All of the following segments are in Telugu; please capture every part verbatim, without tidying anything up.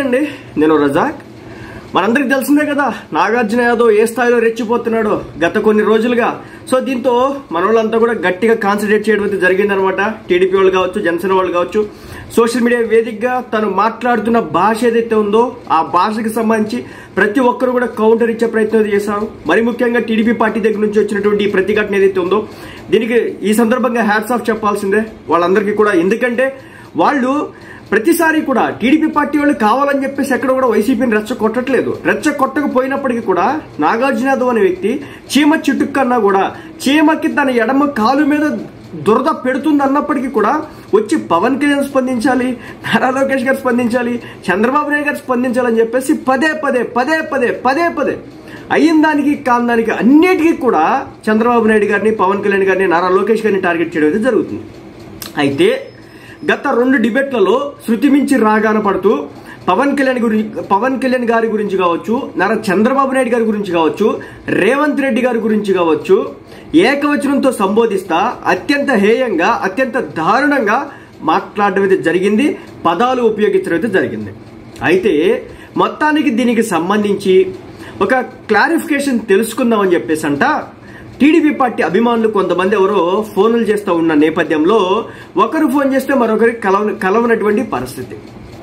అండి, నేను రజాక్. మనందరికి తెలిసిందే కదా నాగార్జున యాదవ్ ఏ స్థాయిలో రెచ్చిపోతున్నాడో గత కొన్ని రోజులుగా. సో దీంతో మన వాళ్ళంతా కూడా గట్టిగా కాన్సన్ట్రేట్ చేయడం అయితే జరిగిందనమాట. టీడీపీ వాళ్ళు కావచ్చు, జనసేన వాళ్ళు కావచ్చు, సోషల్ మీడియా వేదికగా తను మాట్లాడుతున్న భాష ఏదైతే ఉందో ఆ భాషకి సంబంధించి ప్రతి ఒక్కరు కూడా కౌంటర్ ఇచ్చే ప్రయత్నం చేశారు. మరి ముఖ్యంగా టీడీపీ పార్టీ దగ్గర నుంచి వచ్చినటువంటి ఈ ప్రతిఘటన ఏదైతే ఉందో దీనికి ఈ సందర్భంగా హ్యాట్స్ ఆఫ్ చెప్పాల్సిందే వాళ్ళందరికీ కూడా. ఎందుకంటే వాళ్ళు ప్రతిసారి కూడా టీడీపీ పార్టీ వాళ్ళు కావాలని చెప్పేసి ఎక్కడ కూడా వైసీపీని రెచ్చ కొట్టట్లేదు. రెచ్చ కొట్టకపోయినప్పటికీ కూడా నాగార్జున యాదవ్ అనే వ్యక్తి చీమ చిటుక్కన్నా కూడా చీమకి తన ఎడమ కాలు మీద దురద పెడుతుంది అన్నప్పటికీ కూడా వచ్చి పవన్ కళ్యాణ్ స్పందించాలి, నారా లోకేష్ గారు స్పందించాలి, చంద్రబాబు నాయుడు గారు స్పందించాలని చెప్పేసి పదే పదే పదే పదే పదే పదే అయిన దానికి కాని దానికి అన్నిటికీ కూడా చంద్రబాబు నాయుడు గారిని, పవన్ కళ్యాణ్ గారిని, నారా లోకేష్ గారిని టార్గెట్ చేయడం అయితే జరుగుతుంది. అయితే గత రెండు డిబేట్లలో శృతి మించి రాగాన పడుతూ పవన్ కళ్యాణ్ గురించి పవన్ కళ్యాణ్ గారి గురించి కావచ్చు, నారా చంద్రబాబు నాయుడు గారి గురించి కావచ్చు, రేవంత్ రెడ్డి గారి గురించి కావచ్చు ఏకవచనంతో సంబోధిస్తా అత్యంత హేయంగా, అత్యంత దారుణంగా మాట్లాడడం అయితే జరిగింది, పదాలు ఉపయోగించడం అయితే జరిగింది. అయితే మొత్తానికి దీనికి సంబంధించి ఒక క్లారిఫికేషన్ తెలుసుకుందామని చెప్పేసి అంట టీడీపీ పార్టీ అభిమానులు కొంతమంది ఎవరో ఫోన్లు చేస్తూ ఉన్న నేపథ్యంలో ఒకరు ఫోన్ చేస్తే మరొకరికి కలవ కలవనటువంటి పరిస్థితి.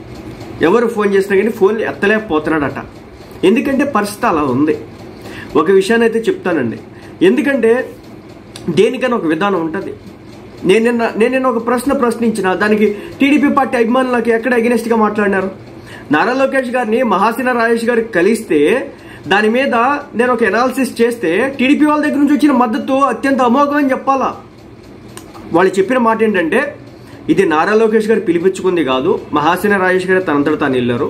ఎవరు ఫోన్ చేసినా కానీ ఫోన్లు ఎత్తలేకపోతున్నాడట. ఎందుకంటే పరిస్థితి అలా ఉంది. ఒక విషయాన్ని అయితే చెప్తానండి, ఎందుకంటే దేనికైనా ఒక విధానం ఉంటుంది. నేను నిన్న నేను నిన్న ఒక ప్రశ్న ప్రశ్నించిన దానికి టీడీపీ పార్టీ అభిమానులు నాకు ఎక్కడ అగెనిస్ట్గా మాట్లాడినారు. నారా లోకేష్ గారిని మహాసేన రాజేష్ గారికి కలిస్తే దాని మీద నేను ఒక ఎనాలిసిస్ చేస్తే టీడీపీ వాళ్ళ దగ్గర నుంచి వచ్చిన మద్దతు అత్యంత అమోఘం అని చెప్పాలా. వాళ్ళు చెప్పిన మాట ఏంటంటే ఇది నారా లోకేష్ గారు పిలిపించుకుంది కాదు, మహాసేన రాజేష్ గారు తనంతట తాను వెళ్ళారు.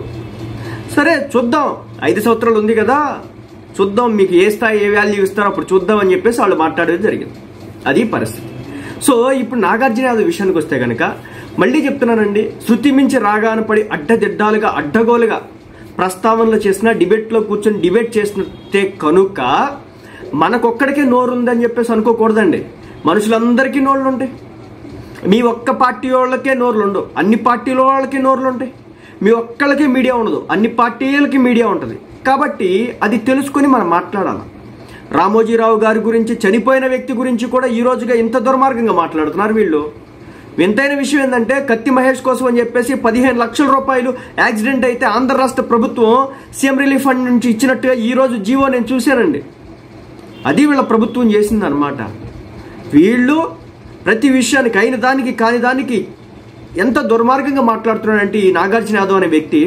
సరే చూద్దాం, ఐదు సంవత్సరాలు ఉంది కదా, చూద్దాం మీకు ఏ స్థాయి ఏ వాల్యూ ఇస్తారో అప్పుడు చూద్దాం అని చెప్పేసి వాళ్ళు మాట్లాడేది జరిగింది. అది పరిస్థితి. సో ఇప్పుడు నాగార్జున యాదవ్ విషయానికి వస్తే కనుక మళ్ళీ చెప్తున్నానండి, శృతి మించి రాగాన పడి అడ్డదిడ్డాలుగా అడ్డగోలుగా ప్రస్తావనలు చేసిన, డిబేట్లో కూర్చొని డిబేట్ చేసినట్టే కనుక మనకొక్కడికే నోరు ఉందని చెప్పేసి అనుకోకూడదండి. మనుషులందరికీ నోళ్ళు ఉంటాయి. మీ ఒక్క పార్టీ వాళ్ళకే నోర్లు ఉండవు, అన్ని పార్టీల వాళ్ళకి నోర్లు ఉంటాయి. మీ ఒక్కళ్ళకే మీడియా ఉండదు, అన్ని పార్టీలకి మీడియా ఉంటుంది. కాబట్టి అది తెలుసుకొని మనం మాట్లాడాలి. రామోజీరావు గారి గురించి, చనిపోయిన వ్యక్తి గురించి కూడా ఈ రోజుగా ఇంత దుర్మార్గంగా మాట్లాడుతున్నారు వీళ్ళు. వింతైన విషయం ఏంటంటే కత్తి మహేష్ కోసం అని చెప్పేసి పదిహేను లక్షల రూపాయలు యాక్సిడెంట్ అయితే ఆంధ్ర రాష్ట్ర ప్రభుత్వం సీఎం రిలీఫ్ ఫండ్ నుంచి ఇచ్చినట్టుగా ఈ రోజు జీవో నేను చూశానండి. అది వీళ్ళ ప్రభుత్వం చేసిందనమాట. వీళ్ళు ప్రతి విషయానికి అయిన దానికి కాని దానికి ఎంత దుర్మార్గంగా మాట్లాడుతున్నాడంటే ఈ నాగార్జున యాదవ్ అనే వ్యక్తి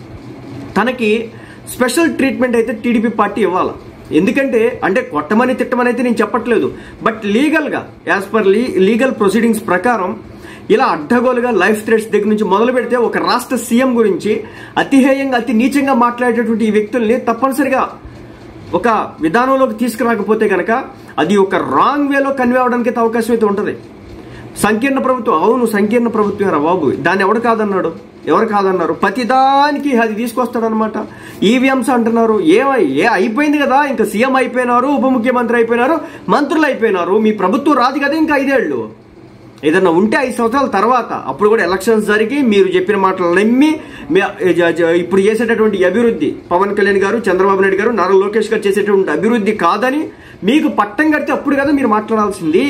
తనకి స్పెషల్ ట్రీట్మెంట్ అయితే టీడీపీ పార్టీ ఇవ్వాలి. ఎందుకంటే అంటే కొట్టమని తిట్టమని అయితే నేను చెప్పట్లేదు, బట్ లీగల్గా యాజ్ పర్ లీ లీగల్ ప్రొసీడింగ్స్ ప్రకారం ఇలా అడ్డగోలుగా లైఫ్ థ్రెట్స్ దగ్గర నుంచి మొదలు పెడితే ఒక రాష్ట్ర సీఎం గురించి అతిహేయంగా, అతి నీచంగా మాట్లాడేటటువంటి ఈ వ్యక్తుల్ని తప్పనిసరిగా ఒక విధానంలోకి తీసుకురాకపోతే కనుక అది ఒక రాంగ్ వేలో కన్వే అవడానికి అవకాశం అయితే ఉంటుంది. సంకీర్ణ ప్రభుత్వం, అవును సంకీర్ణ ప్రభుత్వం రా బాబు, దాన్ని ఎవడు కాదన్నాడు, ఎవరు కాదన్నారు? ప్రతిదానికి అది తీసుకొస్తాడనమాట. ఈవీఎంస్ అంటున్నారు, ఏమై ఏ అయిపోయింది కదా, ఇంకా సీఎం అయిపోయినారు, ఉప ముఖ్యమంత్రి అయిపోయినారు, మంత్రులు అయిపోయినారు, మీ ప్రభుత్వం రాదు కదా ఇంకా ఐదేళ్లు. ఏదన్నా ఉంటే ఐదు సంవత్సరాల తర్వాత అప్పుడు కూడా ఎలక్షన్స్ జరిగి మీరు చెప్పిన మాటలు నమ్మి ఇప్పుడు చేసేటటువంటి అభివృద్ధి పవన్ కళ్యాణ్ గారు, చంద్రబాబు నాయుడు గారు, నారా లోకేష్ గారు చేసేటువంటి అభివృద్ధి కాదని మీకు పట్టం కడితే అప్పుడు కదా మీరు మాట్లాడాల్సింది.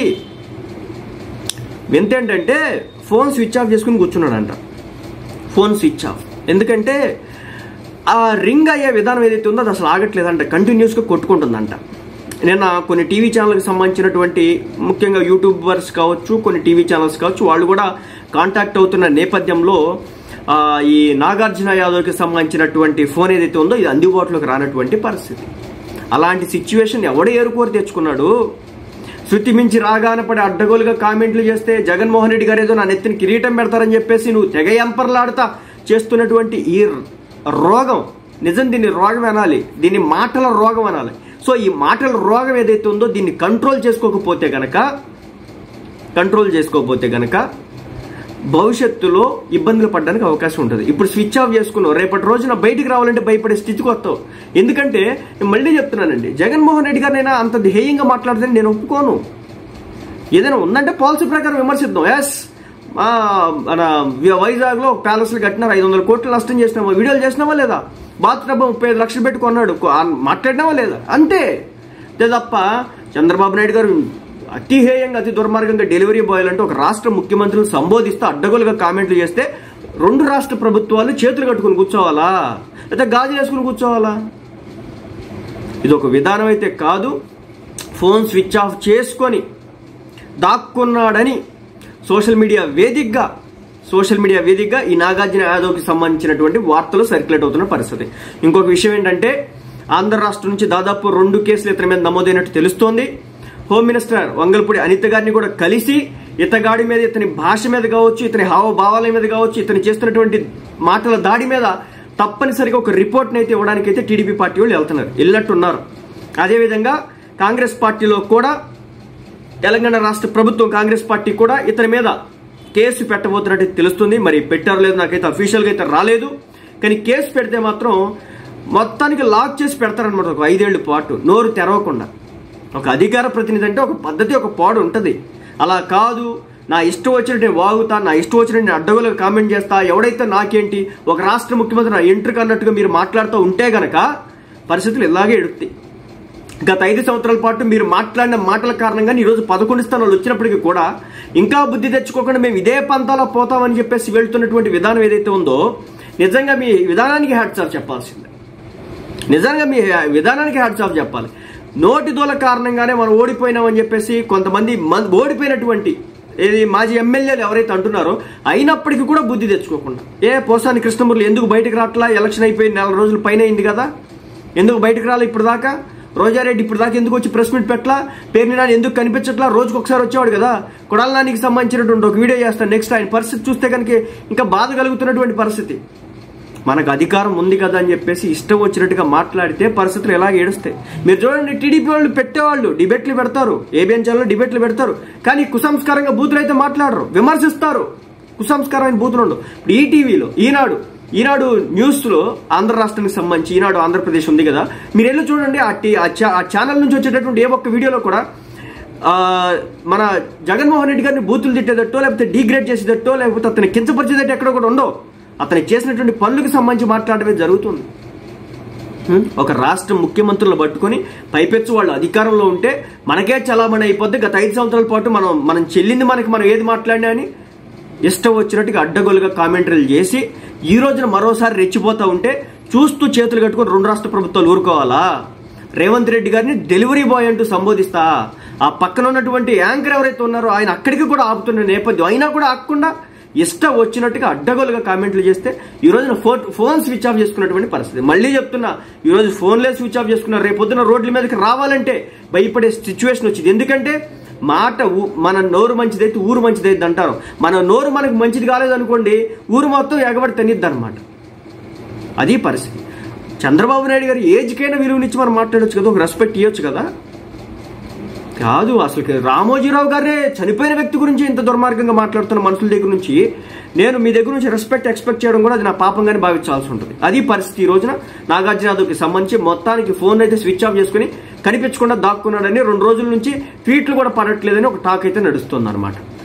ఎంతేంటంటే ఫోన్ స్విచ్ ఆఫ్ చేసుకుని కూర్చున్నాడంట. ఫోన్ స్విచ్ ఆఫ్ ఎందుకంటే ఆ రింగ్ అయ్యే విధానం ఏదైతే ఉందో అది అసలు ఆగట్లేదంట, కంటిన్యూస్గా కొట్టుకుంటుందంట. నిన్న కొన్ని టీవీ ఛానల్కి సంబంధించినటువంటి ముఖ్యంగా యూట్యూబర్స్ కావచ్చు, కొన్ని టీవీ ఛానల్స్ కావచ్చు, వాళ్ళు కూడా కాంటాక్ట్ అవుతున్న నేపథ్యంలో ఈ నాగార్జున యాదవ్కి సంబంధించినటువంటి ఫోన్ ఏదైతే ఉందో ఇది అందుబాటులోకి రానటువంటి పరిస్థితి. అలాంటి సిచ్యువేషన్ ఎవడ ఏరుకోరు తెచ్చుకున్నాడు. శృతి మించి రాగాన పడి అడ్డగోలుగా కామెంట్లు చేస్తే జగన్మోహన్ రెడ్డి గారు ఏదో నా నెత్తిని కిరీటం పెడతారని చెప్పేసి నువ్వు తెగ ఎంపర్లాడుతా చేస్తున్నటువంటి ఈ రోగం, నిజం దీన్ని రోగం అనాలి, దీన్ని మాటల రోగం అనాలి. సో ఈ మాటల రోగం ఏదైతే ఉందో దీన్ని కంట్రోల్ చేసుకోకపోతే గనక కంట్రోల్ చేసుకోకపోతే గనక భవిష్యత్తులో ఇబ్బందులు పడడానికి అవకాశం ఉంటుంది. ఇప్పుడు స్విచ్ ఆఫ్ చేసుకున్నావు, రేపటి రోజున బయటికి రావాలంటే భయపడే స్థితికి వస్తావు. ఎందుకంటే నేను మళ్ళీ చెప్తున్నానండి, జగన్మోహన్ రెడ్డి గారినైనా అంత ధ్యేయంగా మాట్లాడితే నేను ఒప్పుకోను. ఏదైనా ఉందంటే పాలసీ ప్రకారం విమర్శిద్దాం. ఎస్ మన వైజాగ్ లో ప్యాలెస్లు కట్టినారు, ఐదు వందల కోట్లు నష్టం చేసినామా, వీడియోలు చేసినావా లేదా, బాత్రూమ్ ముప్పై ఐదు లక్షలు పెట్టి కొన్నాడు, మాట్లాడినావా లేదా, అంతే తప్ప చంద్రబాబు నాయుడు గారు అతిహేయంగా అతి దుర్మార్గంగా డెలివరీ బాయ్లు అంటే ఒక రాష్ట్ర ముఖ్యమంత్రిని సంబోధిస్తూ అడ్డగోలుగా కామెంట్లు చేస్తే రెండు రాష్ట్ర ప్రభుత్వాలు చేతులు కట్టుకుని కూర్చోవాలా, లేదా గాజు వేసుకుని కూర్చోవాలా? ఇది ఒక విధానం అయితే కాదు. ఫోన్ స్విచ్ ఆఫ్ చేసుకొని దాక్కున్నాడని సోషల్ మీడియా వేదికగా సోషల్ మీడియా వేదికగా ఈ నాగార్జున యాదవ్కి సంబంధించినటువంటి వార్తలు సర్క్యులేట్ అవుతున్న పరిస్థితి. ఇంకొక విషయం ఏంటంటే ఆంధ్ర రాష్ట్రం నుంచి దాదాపు రెండు కేసులు ఇతని మీద నమోదైనట్టు తెలుస్తోంది. హోమ్ మినిస్టర్ వంగల్పూడి అనిత గారిని కూడా కలిసి ఇతగాడి మీద, ఇతని భాష మీద కావచ్చు, ఇతని హావభావాల మీద కావచ్చు, ఇతను చేస్తున్నటువంటి మాటల దాడి మీద తప్పనిసరిగా ఒక రిపోర్ట్ని అయితే ఇవ్వడానికి అయితే టీడీపీ పార్టీ వాళ్ళు వెళ్తున్నారు, వెళ్ళినట్టున్నారు. అదేవిధంగా కాంగ్రెస్ పార్టీలో కూడా తెలంగాణ రాష్ట్ర ప్రభుత్వం కాంగ్రెస్ పార్టీ కూడా ఇతని మీద కేసు పెట్టబోతున్నట్టు తెలుస్తుంది. మరి పెట్టారో లేదు నాకైతే అఫీషియల్గా అయితే రాలేదు, కానీ కేసు పెడితే మాత్రం మొత్తానికి లాక్ చేసి పెడతారనమాట ఒక ఐదేళ్ల పాటు నోరు తెరవకుండా. ఒక అధికార ప్రతినిధి అంటే ఒక పద్ధతి, ఒక పాడు ఉంటుంది. అలా కాదు, నా ఇష్టం వచ్చినట్టు నేను వాగుతా, నా ఇష్టం వచ్చినట్టు నేను అడ్డగోలుగా కామెంట్ చేస్తా, ఎవడైతే నాకేంటి, ఒక రాష్ట్ర ముఖ్యమంత్రి నా ఎంట్రుకు అన్నట్టుగా మీరు మాట్లాడుతూ ఉంటే గనక పరిస్థితులు ఇలాగే ఎడుతాయి. గత ఐదు సంవత్సరాల పాటు మీరు మాట్లాడిన మాటల కారణంగా ఈరోజు పదకొండు స్థానాలు వచ్చినప్పటికీ కూడా ఇంకా బుద్ధి తెచ్చుకోకుండా మేము ఇదే పంతాలో పోతామని చెప్పేసి వెళ్తున్నటువంటి విధానం ఏదైతే ఉందో నిజంగా మీ విధానానికి హ్యాట్స్ ఆఫ్ చెప్పాల్సిందే. నిజంగా మీ విధానానికి హ్యాట్స్ ఆఫ్ చెప్పాలి. నోటి దూల కారణంగానే మనం ఓడిపోయినామని చెప్పేసి కొంతమంది ఓడిపోయినటువంటి ఏది మాజీ ఎమ్మెల్యేలు ఎవరైతే అంటున్నారో అయినప్పటికీ కూడా బుద్ధి తెచ్చుకోకుండా, ఏ పోసాని కృష్ణమూర్తి ఎందుకు బయటకు రావట్లా, ఎలక్షన్ అయిపోయి నెల రోజుల పైన అయింది కదా, ఎందుకు బయటకు రాలే ఇప్పుడు దాకా, రోజారెడ్డి ఇప్పుడు దాకా ఎందుకు వచ్చి ప్రెస్ మీట్ పెట్టలా, పేరుని నాని ఎందుకు కనిపించట్లా, రోజుకు ఒకసారి వచ్చేవాడు కదా, కొడాల నానికి సంబంధించినటువంటి ఒక వీడియో చేస్తాను నెక్స్ట్. ఆయన పరిస్థితి చూస్తే కనుక ఇంకా బాధ కలుగుతున్నటువంటి పరిస్థితి. మనకు అధికారం ఉంది కదా అని చెప్పేసి ఇష్టం వచ్చినట్టుగా మాట్లాడితే పరిస్థితులు ఎలా ఏడుస్తాయి. మీరు చూడండి, టీడీపీ వాళ్ళు పెట్టేవాళ్ళు డిబేట్లు పెడతారు, ఏబిఎన్ ఛానల్లో డిబేట్లు పెడతారు, కానీ కుసంస్కారంగా బూతులు అయితే మాట్లాడరు, విమర్శిస్తారు. కుసంస్కారమైన బూతులు ఉండవు. ఇప్పుడు ఈ టీవీలో ఈనాడు ఈనాడు న్యూస్ లో ఆంధ్ర రాష్ట్రానికి సంబంధించి ఈనాడు ఆంధ్రప్రదేశ్ ఉంది కదా, మీరు వెళ్ళి చూడండి. ఆ ఛానల్ నుంచి వచ్చేటటువంటి ఏ ఒక్క వీడియోలో కూడా మన జగన్మోహన్ రెడ్డి గారిని బూతులు తిట్టేదట్టో, లేకపోతే డీగ్రేడ్ చేసేదట్టో, లేకపోతే అతన్ని కించపరిచేదట్టో ఎక్కడ కూడా ఉండవు. అతను చేసినటువంటి పనులకు సంబంధించి మాట్లాడమే జరుగుతుంది. ఒక రాష్ట్ర ముఖ్యమంత్రులను పట్టుకుని పైపెచ్చు వాళ్ళు అధికారంలో ఉంటే మనకే చలామణి అయిపోద్ది. గత ఐదు సంవత్సరాల పాటు మనం మనం చెల్లింది మనకి మనం ఏది మాట్లాడినా అని ఇష్టం వచ్చినట్టుగా అడ్డగోలుగా కామెంటరీలు చేసి ఈ రోజున మరోసారి రెచ్చిపోతా ఉంటే చూస్తూ చేతులు కట్టుకుని రెండు రాష్ట్ర ప్రభుత్వాలు ఊరుకోవాలా? రేవంత్ రెడ్డి గారిని డెలివరీ బాయ్ అంటూ సంబోధిస్తా ఆ పక్కన ఉన్నటువంటి యాంకర్ ఎవరైతే ఉన్నారో ఆయన అక్కడికి కూడా ఆపుతున్న నేపథ్యం అయినా కూడా ఆగకుండా ఇష్టం వచ్చినట్టుగా అడ్డగోలుగా కామెంట్లు చేస్తే ఈ రోజున ఫోన్ ఫోన్ స్విచ్ ఆఫ్ చేసుకున్నటువంటి పరిస్థితి. మళ్ళీ చెప్తున్నా, ఈ రోజు ఫోన్లే స్విచ్ ఆఫ్ చేసుకున్నారు, రేపొద్దున రోడ్ల మీదకి రావాలంటే భయపడే సిచ్యువేషన్ వచ్చింది. ఎందుకంటే మాట మన నోరు మంచిదైతే ఊరు మంచిదైతే అంటారు. మన నోరు మనకు మంచిది కాలేదనుకోండి ఊరు మొత్తం ఎగబడి తనిద్ది అనమాట. అది పరిస్థితి. చంద్రబాబు నాయుడు గారు ఏజ్కైనా విలువనిచ్చి మనం మాట్లాడొచ్చు కదా, ఒక రెస్పెక్ట్ ఇవ్వచ్చు కదా. కాదు, అసలు రామోజీరావు గారే చనిపోయిన వ్యక్తి గురించి ఇంత దుర్మార్గంగా మాట్లాడుతున్న మనుషుల దగ్గర నుంచి నేను మీ దగ్గర నుంచి రెస్పెక్ట్ ఎక్స్పెక్ట్ చేయడం కూడా అది నా పాపంగానే భావించాల్సి ఉంటుంది. అది పరిస్థితి. ఈ రోజున నాగార్జున యాదవ్కి సంబంధించి మొత్తానికి ఫోన్ అయితే స్విచ్ ఆఫ్ చేసుకుని కనిపించకుండా దాక్కున్నాడని రెండు రోజుల నుంచి ట్వీట్లు కూడా పడట్లేదని ఒక టాక్ అయితే నడుస్తుంది అనమాట.